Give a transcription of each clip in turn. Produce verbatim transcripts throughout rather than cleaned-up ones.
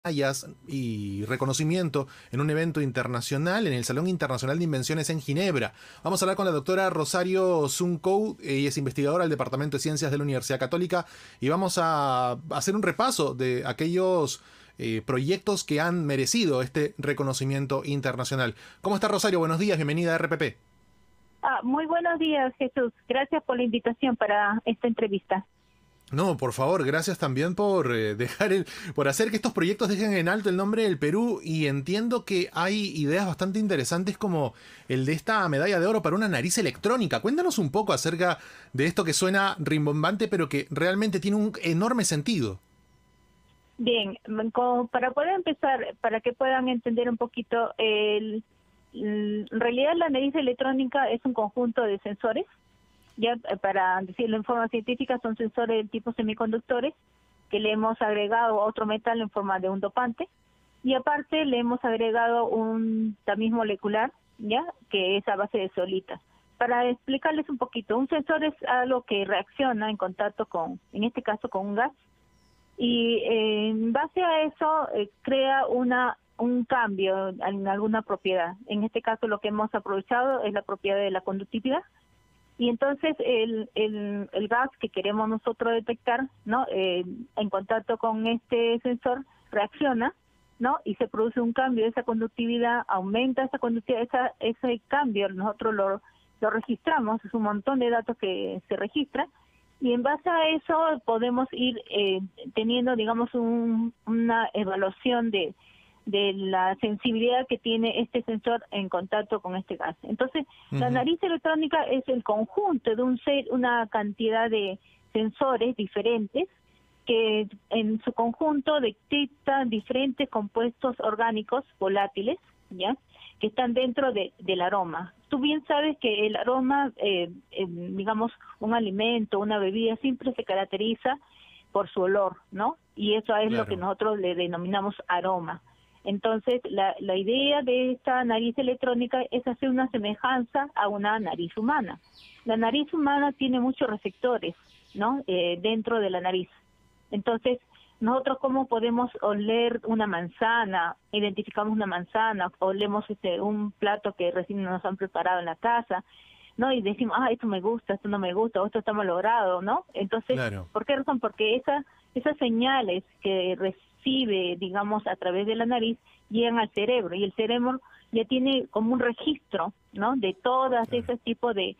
medallas y reconocimiento en un evento internacional en el Salón Internacional de Invenciones en Ginebra. Vamos a hablar con la doctora Rosario Zunkou, ella es investigadora del Departamento de Ciencias de la Universidad Católica, y vamos a hacer un repaso de aquellos eh, proyectos que han merecido este reconocimiento internacional. ¿Cómo está, Rosario? Buenos días, bienvenida a R P P. Ah, muy buenos días, Jesús. Gracias por la invitación para esta entrevista. No, por favor, gracias también por eh, dejar el, por hacer que estos proyectos dejen en alto el nombre del Perú, y entiendo que hay ideas bastante interesantes como el de esta medalla de oro para una nariz electrónica. Cuéntanos un poco acerca de esto que suena rimbombante, pero que realmente tiene un enorme sentido. Bien, como para poder empezar, para que puedan entender un poquito, el, en realidad la nariz electrónica es un conjunto de sensores. Ya para decirlo en forma científica, son sensores del tipo semiconductores que le hemos agregado otro metal en forma de un dopante, y aparte le hemos agregado un tamiz molecular, ya que es a base de zeolitas. Para explicarles un poquito, un sensor es algo que reacciona en contacto con, en este caso, con un gas, y eh, en base a eso eh, crea una un cambio en alguna propiedad. En este caso lo que hemos aprovechado es la propiedad de la conductividad. Y entonces el, el, el gas que queremos nosotros detectar, ¿no? Eh, en contacto con este sensor reacciona, ¿no? Y se produce un cambio de esa conductividad, aumenta esa conductividad, esa, ese cambio nosotros lo, lo registramos, es un montón de datos que se registra, y en base a eso podemos ir eh, teniendo, digamos, un, una evaluación de de la sensibilidad que tiene este sensor en contacto con este gas. Entonces, uh-huh. La nariz electrónica es el conjunto de un ser, una cantidad de sensores diferentes que en su conjunto detectan diferentes compuestos orgánicos volátiles, ¿ya? Que están dentro de, del aroma. Tú bien sabes que el aroma, eh, eh, digamos, un alimento, una bebida, siempre se caracteriza por su olor, ¿no? Y eso es claro. Lo que nosotros le denominamos aroma. Entonces, la, la idea de esta nariz electrónica es hacer una semejanza a una nariz humana. La nariz humana tiene muchos receptores, ¿no? Eh, dentro de la nariz. Entonces, nosotros cómo podemos oler una manzana, identificamos una manzana, olemos este, un plato que recién nos han preparado en la casa, ¿no? Y decimos, ah, esto me gusta, esto no me gusta, o esto está malogrado, ¿no? Entonces, claro. ¿Por qué razón? Porque esa, esas señales que recibe, digamos, a través de la nariz, llegan al cerebro, y el cerebro ya tiene como un registro, ¿no? De todas claro. Esos tipos de,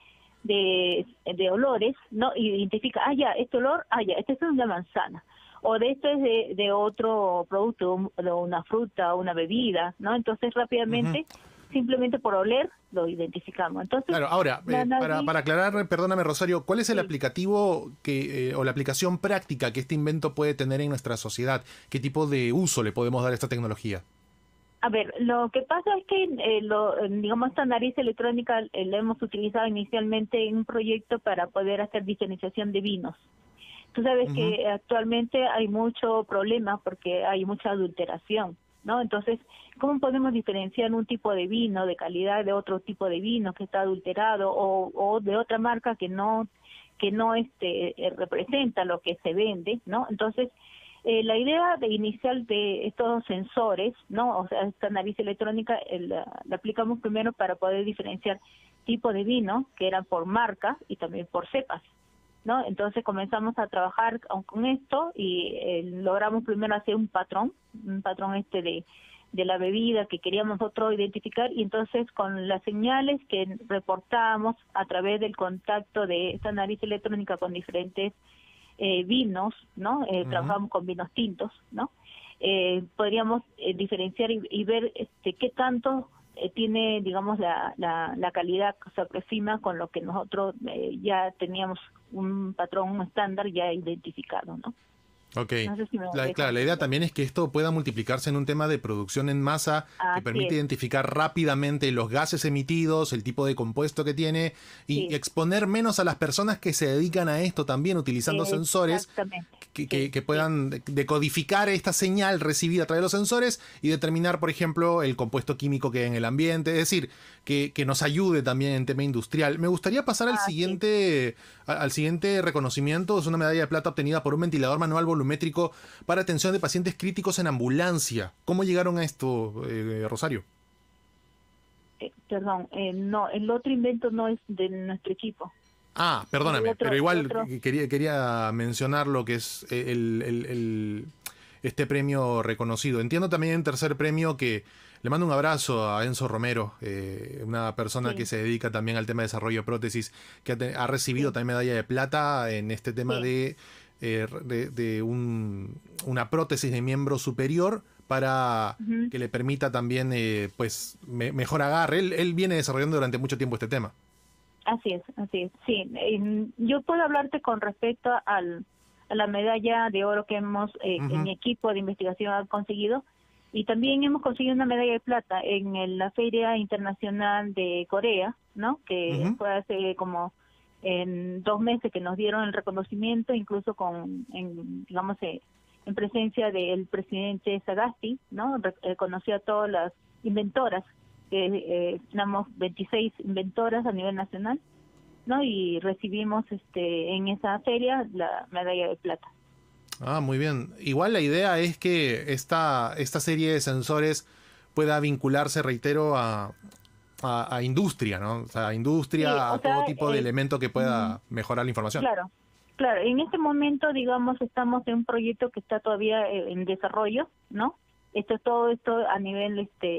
de, de olores, ¿no? Y identifica, ah, ya, este olor, ah, ya, este es una manzana, o de esto es de, de otro producto, de una fruta, una bebida, ¿no? Entonces, rápidamente... Uh-huh. Simplemente por oler lo identificamos. Entonces, claro, ahora, eh, nariz... para, para aclarar, perdóname, Rosario, ¿cuál es el sí. aplicativo que eh, o la aplicación práctica que este invento puede tener en nuestra sociedad? ¿Qué tipo de uso le podemos dar a esta tecnología? A ver, lo que pasa es que, eh, lo, digamos, esta nariz electrónica eh, la hemos utilizado inicialmente en un proyecto para poder hacer diferenciación de vinos. Tú sabes uh-huh. que actualmente hay mucho problema porque hay mucha adulteración, ¿no? Entonces, ¿cómo podemos diferenciar un tipo de vino de calidad de otro tipo de vino que está adulterado o, o de otra marca que no que no este representa lo que se vende, ¿no? Entonces, eh, la idea de inicial de estos sensores, ¿no? O sea, esta nariz electrónica eh, la, la aplicamos primero para poder diferenciar tipo de vino que eran por marca y también por cepas, ¿no? Entonces comenzamos a trabajar con, con esto y eh, logramos primero hacer un patrón, un patrón este de, de la bebida que queríamos nosotros identificar, y entonces con las señales que reportábamos a través del contacto de esta nariz electrónica con diferentes eh, vinos, ¿no? Eh, uh-huh. Trabajamos con vinos tintos, ¿no? Eh, podríamos eh, diferenciar y, y ver este qué tanto Eh, tiene, digamos, la, la, la calidad que se aproxima con lo que nosotros eh, ya teníamos un patrón, un estándar ya identificado, ¿no? Ok, no sé si la, claro, la idea también es que esto pueda multiplicarse en un tema de producción en masa Así que permite es. identificar rápidamente los gases emitidos, el tipo de compuesto que tiene, y sí. exponer menos a las personas que se dedican a esto también utilizando sí, sensores que, que, sí, que puedan sí. decodificar esta señal recibida a través de los sensores y determinar, por ejemplo, el compuesto químico que hay en el ambiente, es decir, que, que nos ayude también en tema industrial. Me gustaría pasar al, ah, siguiente, sí. al siguiente reconocimiento. Es una medalla de plata obtenida por un ventilador manual voluntario volumétrico para atención de pacientes críticos en ambulancia. ¿Cómo llegaron a esto, eh, Rosario? Eh, perdón, eh, no, el otro invento no es de nuestro equipo. Ah, perdóname, otro, pero igual otro... quería, quería mencionar lo que es el, el, el, este premio reconocido. Entiendo también en tercer premio que le mando un abrazo a Enzo Romero, eh, una persona sí. que se dedica también al tema de desarrollo de prótesis, que ha, ha recibido sí. también medalla de plata en este tema sí. de, eh, de, de un, una prótesis de miembro superior para uh-huh. que le permita también eh, pues me, mejor agarre. Él, él viene desarrollando durante mucho tiempo este tema. Así es, así es, sí. Eh, yo puedo hablarte con respecto al, a la medalla de oro que hemos, eh, uh-huh. en mi equipo de investigación ha conseguido. Y también hemos conseguido una medalla de plata en el, la Feria Internacional de Corea, ¿no? Que uh-huh. fue hace como en dos meses que nos dieron el reconocimiento, incluso con, en, digamos, eh, en presencia del presidente Sagasti, ¿no? Reconoció a todas las inventoras, que eh, tenemos veintiséis inventoras a nivel nacional, ¿no? Y recibimos este en esa feria la medalla de plata. Ah, muy bien. Igual la idea es que esta, esta serie de sensores pueda vincularse, reitero, a, a, a industria, ¿no? O sea, a industria, sí, a sea, todo tipo eh, de elemento que pueda uh, mejorar la información. Claro, claro. En este momento, digamos, estamos en un proyecto que está todavía en desarrollo, ¿no? Esto todo esto a nivel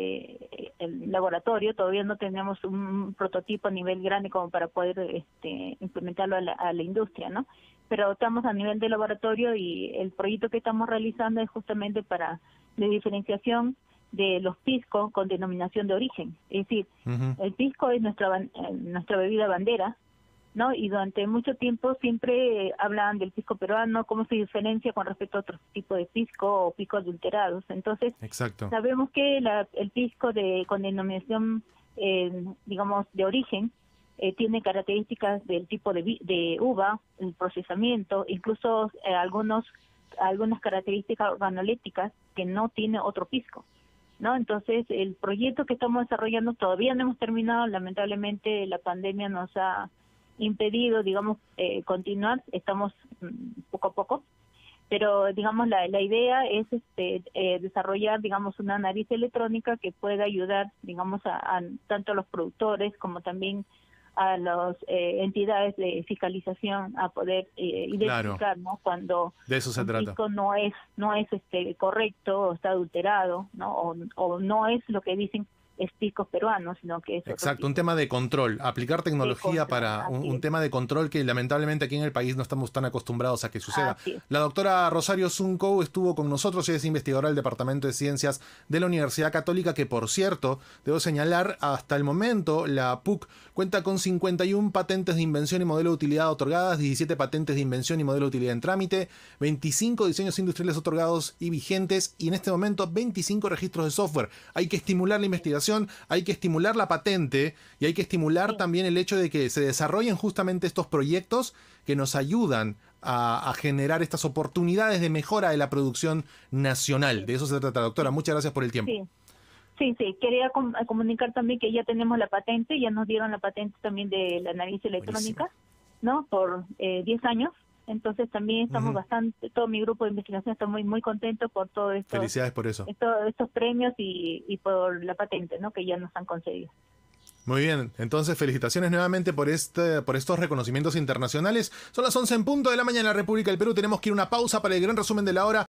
este el laboratorio, todavía no tenemos un prototipo a nivel grande como para poder este implementarlo a la, a la industria, ¿no? Pero estamos a nivel de laboratorio y el proyecto que estamos realizando es justamente para la diferenciación de los pisco con denominación de origen. Es decir, uh-huh. el pisco es nuestra nuestra bebida bandera, ¿no? Y durante mucho tiempo siempre eh, hablaban del pisco peruano, cómo se diferencia con respecto a otros tipos de pisco o pisco adulterados. Entonces, Exacto. sabemos que la, el pisco de con denominación, eh, digamos, de origen, eh, tiene características del tipo de, de uva, el procesamiento, incluso eh, algunos algunas características organolépticas que no tiene otro pisco, ¿no? Entonces, el proyecto que estamos desarrollando todavía no hemos terminado, lamentablemente la pandemia nos ha impedido, digamos, eh, continuar, estamos mm, poco a poco, pero, digamos, la, la idea es este eh, desarrollar, digamos, una nariz electrónica que pueda ayudar, digamos, a, a tanto a los productores como también a las eh, entidades de fiscalización a poder eh, identificar, claro. ¿no? Cuando de eso se un trata. disco no es no es este correcto o está adulterado, ¿no? O, o no es lo que dicen es pisco peruano, sino que es exacto, un tema de control, aplicar tecnología para un, un tema de control que lamentablemente aquí en el país no estamos tan acostumbrados a que suceda. La doctora Rosario Zunco estuvo con nosotros, ella es investigadora del Departamento de Ciencias de la Universidad Católica, que por cierto, debo señalar, hasta el momento la P U C cuenta con cincuenta y una patentes de invención y modelo de utilidad otorgadas, diecisiete patentes de invención y modelo de utilidad en trámite, veinticinco diseños industriales otorgados y vigentes, y en este momento veinticinco registros de software. Hay que estimular la investigación, hay que estimular la patente y hay que estimular sí. también el hecho de que se desarrollen justamente estos proyectos que nos ayudan a, a generar estas oportunidades de mejora de la producción nacional. Sí. De eso se trata, doctora. Muchas gracias por el tiempo. Sí. Sí, sí, quería com comunicar también que ya tenemos la patente, ya nos dieron la patente también de la nariz electrónica, buenísimo. ¿No? Por eh, diez años. Entonces también estamos uh-huh. bastante, todo mi grupo de investigación está muy muy contento por todo esto. Felicidades por eso. Todos estos premios y, y por la patente, ¿no? Que ya nos han concedido. Muy bien, entonces felicitaciones nuevamente por este, por estos reconocimientos internacionales. Son las once en punto de la mañana en la República del Perú. Tenemos que ir a una pausa para el gran resumen de la hora.